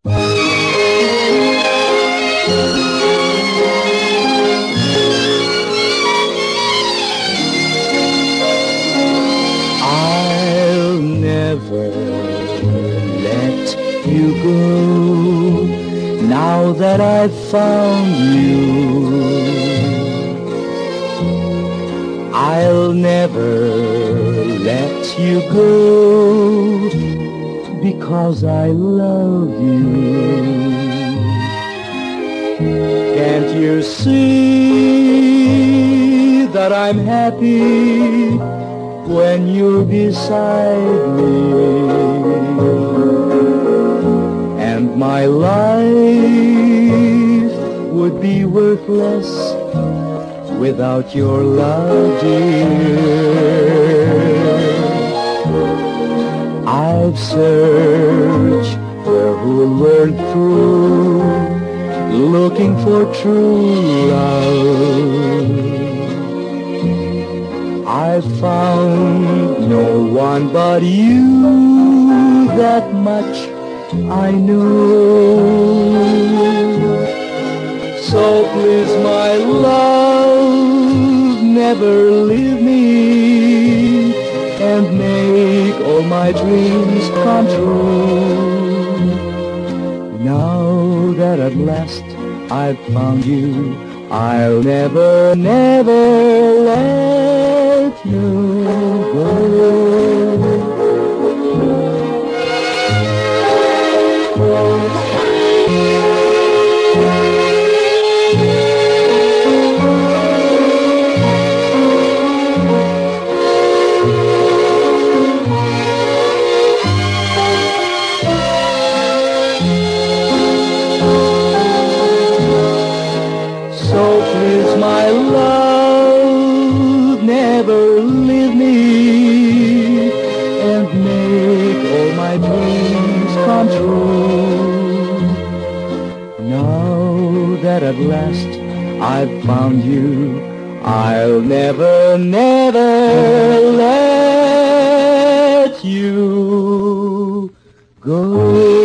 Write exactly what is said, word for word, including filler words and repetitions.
I'll never let you go now that I've found you. I'll never let you go because I love you. Can't you see that I'm happy when you're beside me? And my life would be worthless without your love, dear. I've searched the whole world through, looking for true love. I've found no one but you, that much I know. So please, my love, never leave me, and make all my dreams come true. Now that at last I've found you, I'll never, never let you go. So please, my love, never leave me, and make all my dreams come true. Now that at last I've found you, I'll never, never let you go.